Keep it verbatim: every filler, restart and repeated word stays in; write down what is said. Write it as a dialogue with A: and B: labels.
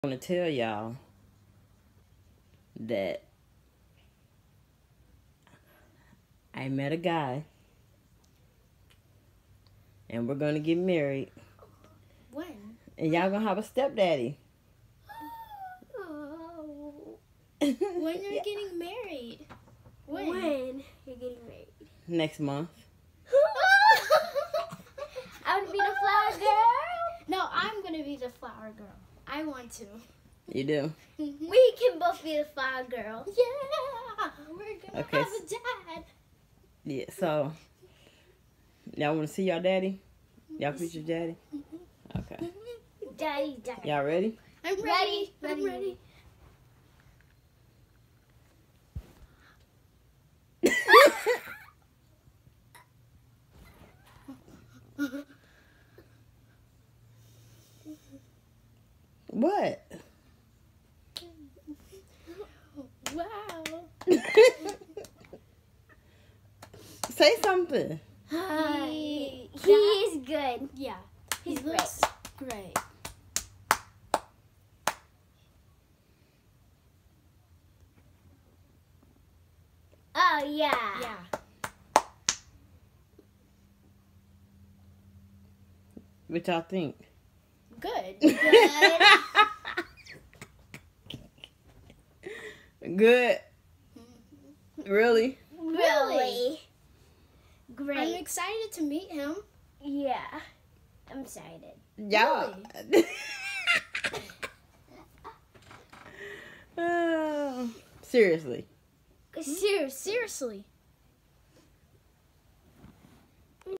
A: I want to tell y'all that I met a guy and we're going to get married.
B: When?
A: And y'all going to have a stepdaddy.
B: Oh. When you're
A: Yeah.
B: getting married? When?
C: When you're getting married?
A: Next month.
C: I would be the flower girl.
B: No, I'm going to be the flower girl. I want to.
A: You do?
C: We can both be the flower girl.
B: Yeah, we're going to
A: Okay.
B: have a dad.
A: Yeah, so y'all want to see y'all daddy? Y'all future daddy? Okay.
C: Daddy, daddy.
A: Y'all ready?
B: I'm ready.
C: Ready,
B: I'm
C: ready.
B: ready.
A: What?
B: Wow.
A: Say something.
C: Hi.
B: He-
C: He is good.
B: Yeah,
C: He's
B: he looks great.
C: Oh, yeah.
B: Yeah.
A: What y'all think?
B: Good.
C: Good.
A: Good. Really?
C: Really?
B: I'm
C: Great.
B: excited to meet him.
C: Yeah. I'm excited.
A: Y'all. Oh, seriously.
C: Seriously.
B: Seriously.